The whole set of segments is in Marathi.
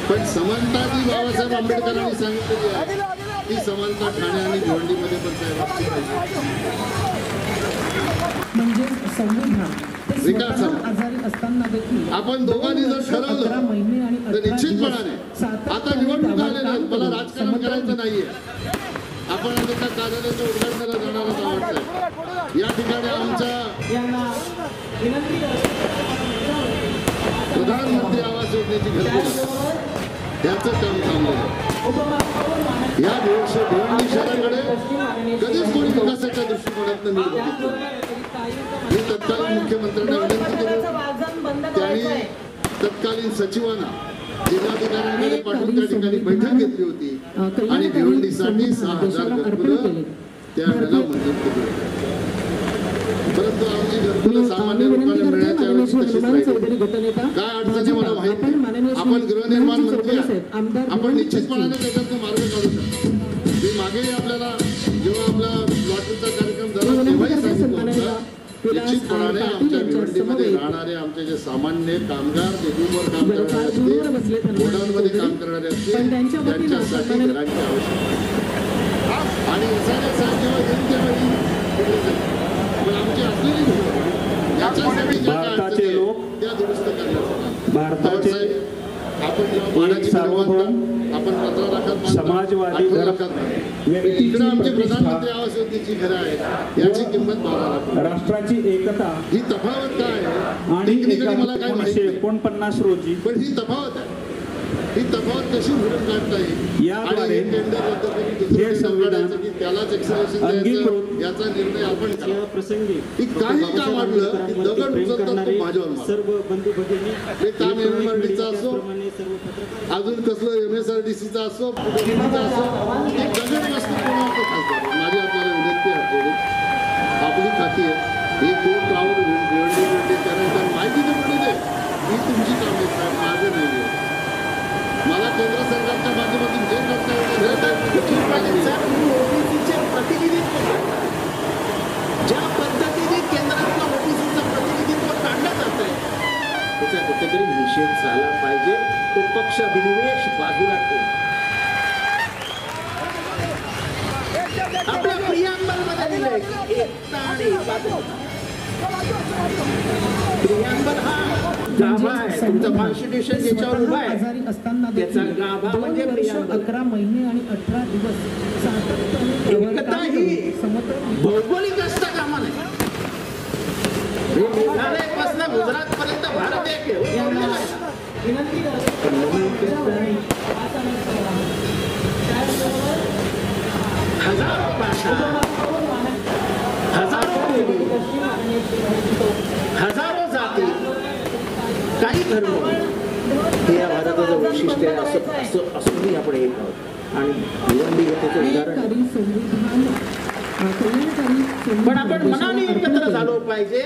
पण समानता जी बाबासाहेब आंबेडकरांनी सांगितलेली आहे ती समानता ठाणे आणि भिवंडीमध्ये पण साहेब म्हणजे संविधान विकास आजारी असताना देखील आपण दोघांनी जर ठरवलं तर निश्चितपणाने आता निवडणूक आलेल्या आहेत, मला राजकारण करायचं नाहीये, आपण आता कार्यालयाच्या उद्घाटनाला जाणारच आवडतंय। या ठिकाणी आमच्या प्रधानमंत्री आवास योजनेची घरकुल याचं काम थांबलं। या भिवंडी शहराकडे कधीच कोणी विकासाच्या दृष्टिकोनातून नीट बघितलं। मी तत्कालीन मुख्यमंत्र्यांना विनंती केली, त्यांनी तत्कालीन सचिवांना जिल्हाधिकाऱ्यांकडे पाठवून त्या ठिकाणी बैठक घेतली होती आणि भिवंडीसाठी 6,000 घरकुलं त्यावेळेला मंजूर केली होती। परंतु आमची घरकुलं सामान्य लोकांना मिळण्याच्या वेळेस तशीच राहिली। काय अडचणी मला माहित नाही, आपण गृहनिर्माण मंत्री आहात, आपण निश्चितपणाने त्याच्यातून मार्ग काढू शकतो। मी मागेही आपल्याला जेव्हा आपला लॉटरीचा कार्यक्रम झाला तेव्हाही सांगितलं होतं, निश्चितपणे आमच्या भिवंडीमध्ये राहणारे आमचे जे सामान्य कामगार जे रूमवर काम करणारे असतील, गोडाऊनमध्ये काम करणारे असतील, त्यांच्यासाठी घरांची आवश्यकता आणि जेव्हा येईल त्यावेळी पण आमची असलेली याच्यासाठी ज्या काय अडचणी लोक त्या दुरुस्त करण्याचं भारताचे आपण सार्वभौम आपण 15 लाखात समाजवादी इकडे आमची प्रधानमंत्री आवास योजनेची घरं आहेत, याची किंमत 12 लाख। राष्ट्राची एकता ही तफावत काय आहे आणि मला काय माहिती 49 रोजी, पण ही तफावत आहे, ही तफावत कशी भरून काढता येईल आणि टेंडर रद्द करून दुसरं संघटनाचं की त्यालाच एक्सलेशन द्यायचं याचा निर्णय आपण प्रसंगी काही काम वाटलं की दगड उचलतात तो माझ्यावर सर्व बंधू भगिनी ते काम MMRDचं असो अजून कसलं MSRDCचं असो पुढीचा असो ते दगड वस्तू कोणावर खासदार माझी आपल्याला विनंती आहे, आपली खाती आहे ही कोण राहून भिवंडी त्यानंतर माहिती तर पडू दे ही तुमची कामे साहेब, माझं नाही आहे। मला केंद्र सरकारच्या माध्यमातून जे करता ओबीसीचे प्रतिनिधित्व ज्या पद्धतीने केंद्रातलं ओबीसीचं प्रतिनिधित्व काढलं जात आहे त्याचा कुठेतरी निषेध झाला पाहिजे, तो पक्ष अभिनिवेश बाजूला ठेवून आपल्या प्रियांबलमध्ये दिलंय एकता आणि प्रियांबल हा गाभा आहे, तुमचं कॉन्स्टिट्यूशन ज्याच्यावर उभं आहे त्याचा गाभा म्हणजे 11 महिने आणि 18 दिवस एकता ही भौगोलिक असता कामा नाही। मेघालयपासून गुजरात पर्यंत भारत एक आहे। हजारो भाषा, हजारो जाती, काही धर्म हे या भारताचं वैशिष्ट्य आहे असूनही आपण एक आहोत आणि भिवंडी हे त्याचं उदाहरण। पण आपण मनाने एकत्र झालो पाहिजे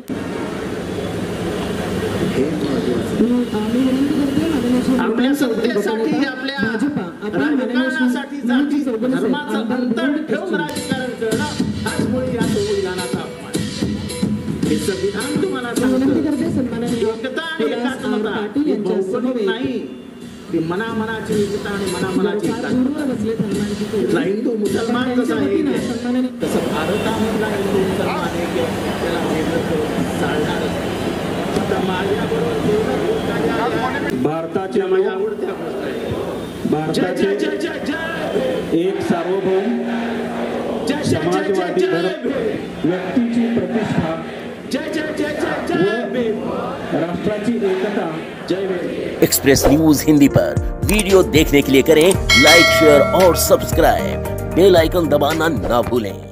आपल्या सत्तेसाठी आपल्या राजकारणासाठी जाती धर्माचं अंतर ठेवून राजकारण करणं हाच मुळे या संविधानाचा अपमान। हे संविधान तुम्हाला सांगतं एकता आणि एकात्मता ही भौगोलिक नाही, ती मनामनाची एकता आणि मनामनाची एकात्मता। हिंदू मुसलमान कसा आहे तसं भारतामधला हिंदू मुसलमान आहे त्याला वेगळं करून चालणार। भारताच्या माझ्या आवडत्या भारताचे एक सार्वभौम समाजवादी व्यक्तीची प्रतिष्ठा राष्ट्राची एकता जय भीम। एक्सप्रेस न्यूज हिंदी पर वीडियो देखने के लिए करें लाइक, शेयर और सब्सक्राइब। बेल आइकन दबाना ना भूलें।